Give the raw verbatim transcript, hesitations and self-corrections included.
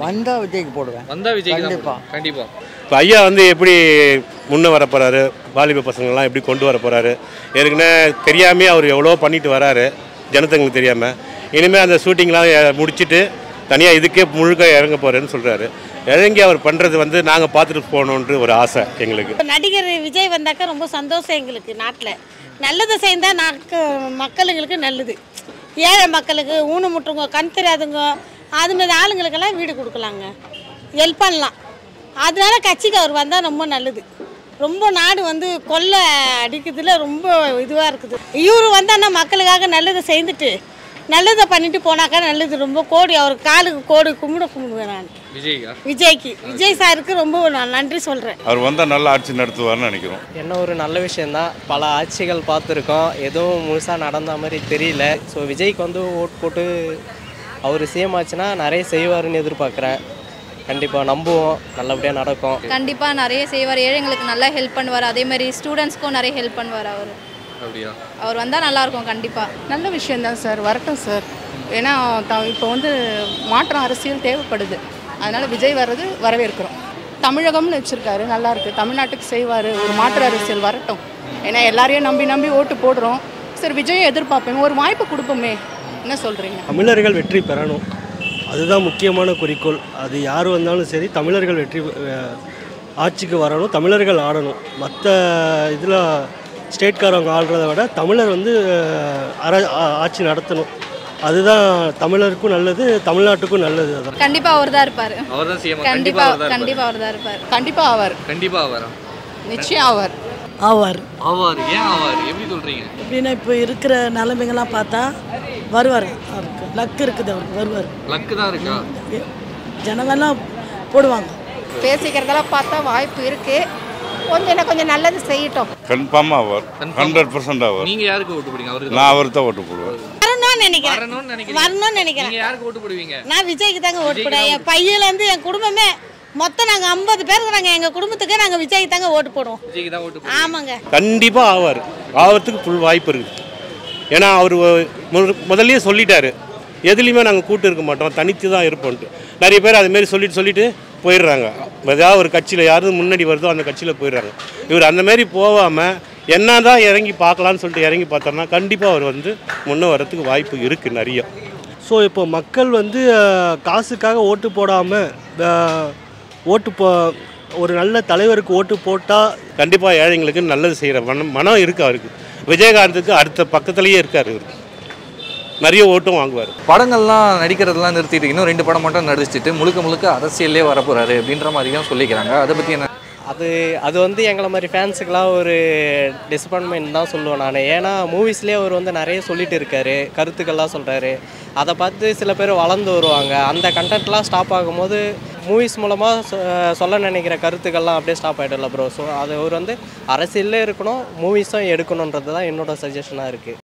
போடுவீங்க? வந்தா விஜய்க்கு போடுவேன். வந்தா விஜய்க்கு தான் கண்டிப்பா. போடுவேன். கண்டிப்பா. இப்போ ஐயா வந்து எப்படி முன்னே வர போகிறாரு, வாலிப பசங்கள்லாம் எப்படி கொண்டு வர போகிறாரு, ஏற்கனவே தெரியாமே அவர் எவ்வளோ பண்ணிட்டு வராரு ஜனத்தங்களுக்கு தெரியாமல். இனிமேல் அந்த ஷூட்டிங்லாம் முடிச்சுட்டு தனியாக இதுக்கே முழுக்க இறங்க போகிறேன்னு சொல்கிறாரு. இறங்கி அவர் பண்ணுறது வந்து நாங்கள் பார்த்துட்டு போகணுன்ற ஒரு ஆசை எங்களுக்கு. நடிகர் விஜய் வந்தாக்கா ரொம்ப சந்தோஷம் எங்களுக்கு. நாட்டில் நல்லது செய்தால் நாக்கு மக்களுங்களுக்கு நல்லது. ஏழை மக்களுக்கு ஊனமுட்டுங்க, கண் தெரியாதுங்க, அது மாதிரி ஆளுங்களுக்கெல்லாம் வீடு கொடுக்கலாங்க, ஹெல்ப் பண்ணலாம். அதனால கட்சிக்கு அவர் வந்தால் ரொம்ப நல்லது. ரொம்ப நாடு வந்து கொள்ளை அடிக்கிறதுல ரொம்ப இதுவாக இருக்குது. இவர் வந்தான்னா மக்களுக்காக நல்லதை செய்துட்டு நல்லதை பண்ணிட்டு போனாக்கா நல்லது. ரொம்ப கோடி அவர் காலுக்கு கோடி கும்பிட கும்பிடுவேன் நான் விஜய்க்கா? விஜய்க்கு, விஜய் சாருக்கு ரொம்ப நான் நன்றி சொல்கிறேன். அவர் வந்தால் நல்ல ஆட்சி நடத்துவார்னு நினைக்கிறோம். என்ன ஒரு நல்ல விஷயந்தான். பல ஆட்சிகள் பார்த்துருக்கோம், எதுவும் முழுசாக நடந்த மாதிரி தெரியல. ஸோ விஜய்க்கு வந்து ஓட் போட்டு அவர் சிஎம் ஆச்சுன்னா நிறைய செய்வாருன்னு எதிர்பார்க்குறேன். கண்டிப்பாக நம்புவோம், நல்லபடியாக நடக்கும். கண்டிப்பாக நிறைய செய்வார், ஏழைங்களுக்கு நல்லா ஹெல்ப் பண்ணுவார். அதே மாதிரி ஸ்டூடெண்ட்ஸ்க்கும் நிறைய ஹெல்ப் பண்ணுவார். அவர் அப்படியா? அவர் வந்தால் நல்லாயிருக்கும். கண்டிப்பாக நல்ல விஷயந்தான் சார், வரட்டும் சார். ஏன்னா த இப்போ வந்து மாற்றம் அரசியல் தேவைப்படுது, அதனால் விஜய் வர்றது வரவேற்கிறோம். தமிழகம்னு வச்சுருக்காரு, நல்லாயிருக்கு. தமிழ்நாட்டுக்கு செய்வார், ஒரு மாற்று அரசியல் வரட்டும். ஏன்னா எல்லாரையும் நம்பி நம்பி ஓட்டு போடுறோம். சார் விஜயை எதிர்பார்ப்பேன், ஒரு வாய்ப்பு கொடுப்போமே. என்ன சொல்கிறீங்க? தமிழர்கள் வெற்றி பெறணும், அதுதான் முக்கியமான குறிக்கோள். அது யார் வந்தாலும் சரி, தமிழர்கள் வெற்றி ஆட்சிக்கு வரணும், தமிழர்கள் ஆடணும். மற்ற இதில் ஸ்டேட்காரவங்க ஆடுறத விட தமிழர் வந்து அர ஆட்சி நடத்தணும். அதுதான் தமிழருக்கும் நல்லது, தமிழ்நாட்டுக்கும் நல்லது. அதான் கண்டிப்பாக அவர் தான் இருப்பார். அவர் தான் சிஎம். கண்டிப்பாக கண்டிப்பாக அவர் தான் இருப்பார். கண்டிப்பாக ஆவார். கண்டிப்பாக ஆவாரா? நிச்சயம் ஆவார். ஆவார். ஆவார். ஏன் ஆவார்? எப்படி சொல்கிறீங்க? எப்படின்னா இப்போ இருக்கிற நிலைமைங்கெல்லாம் பார்த்தா வருவார். அவருக்கு லக் இருக்குது, அவருக்கு வருவார். லக்கு தான் இருக்கா? ஜனங்கள்லாம் போடுவாங்க. பேசிக்கிறதெல்லாம் பார்த்தா வாய்ப்பு இருக்குது. கொஞ்சம் என்ன கொஞ்சம் நல்லது செய்யட்டும். கன்ஃபார்மாக ஆவார், ஹண்ட்ரட் பர்சன்ட் ஆவார். நீங்கள் யாருக்கு ஓட்டு போடுவீங்க? அவருக்கு? நான் அவர் தான் ஓட்டு போடுவேன். வரணும்னு நினைக்கிறேன். வரணும்னு நினைக்கிறேன். வரணும்னு நினைக்கிறேன். நீங்கள் யாருக்கு ஓட்டு போடுவீங்க? நான் விஜய்க்கு தாங்க ஓட்டு போடுவேன். என் பையிலேருந்து என் குடும்பமே மொத்தம் நாங்கள் ஐம்பது பேர் இருக்கிறாங்க. எங்கள் குடும்பத்துக்கு நாங்கள் விஜய்க்கு தாங்க ஓட்டு போடுவோம். விஜய்க்கு தான் ஓட்டு. ஆமாங்க. கண்டிப்பாக ஆவார், ஆவறதுக்கு ஃபுல் வாய்ப்பு இருக்குது. ஏன்னா அவர் முதல்லயே சொல்லிட்டாரு, எதுலேயுமே நாங்கள் கூட்டு இருக்க மாட்டோம், தனித்து தான் இருப்போம்ட்டு. நிறைய பேர் அதுமாரி சொல்லிட்டு சொல்லிட்டு போயிடுறாங்க. ஏதாவது ஒரு கட்சியில் யாரும் முன்னாடி வருதோ அந்த கட்சியில் போயிடுறாங்க. இவர் அந்தமாரி போகாமல் என்ன தான் இறங்கி பார்க்கலான்னு சொல்லிட்டு இறங்கி பார்த்தோம்னா கண்டிப்பாக அவர் வந்து முன்னே வரத்துக்கு வாய்ப்பு இருக்குது நிறைய. ஸோ இப்போ மக்கள் வந்து காசுக்காக ஓட்டு போடாமல் ஓட்டு போ ஒரு நல்ல தலைவருக்கு ஓட்டு போட்டால் கண்டிப்பாக ஏழைங்களுக்கு நல்லது செய்கிற மனம் மனம் இருக்குது அவருக்கு. விஜயகாந்துக்கு அடுத்த பக்கத்துலேயே இருக்கார், இவர் நிறைய ஓட்டும் வாங்குவார். படங்கள்லாம் நடிக்கிறதெல்லாம் நிறுத்திட்டு இன்னும் ரெண்டு படம் மட்டும் நடிச்சுட்டு முழுக்க முழுக்க அரசியல்லே வரப்போறாரு அப்படின்ற மாதிரி தான் சொல்லிக்கிறாங்க. அதை பற்றி என்ன? அது அது வந்து எங்களை மாதிரி ஃபேன்ஸுக்கெலாம் ஒரு டிசப்பாயின்மெண்ட் தான் சொல்லுவேன் நான். ஏன்னா மூவிஸ்லேயே அவர் வந்து நிறைய சொல்லிட்டு இருக்காரு, கருத்துக்கள்லாம் சொல்கிறாரு. அதை பார்த்து சில பேர் வளர்ந்து வருவாங்க. அந்த கண்டென்ட்லாம் ஸ்டாப் ஆகும்போது மூவிஸ் மூலமாக சொல்ல நினைக்கிற கருத்துக்கள்லாம் அப்படியே ஸ்டாப் ஆகிடும்ல ப்ரோ. ஸோ அது அவர் வந்து அரசியலே இருக்கணும், மூவிஸும் எடுக்கணுன்றது தான் என்னோட சஜஷனாக இருக்குது.